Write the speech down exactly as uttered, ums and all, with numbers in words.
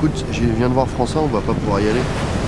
écoute, je viens de voir François, on va pas pouvoir y aller.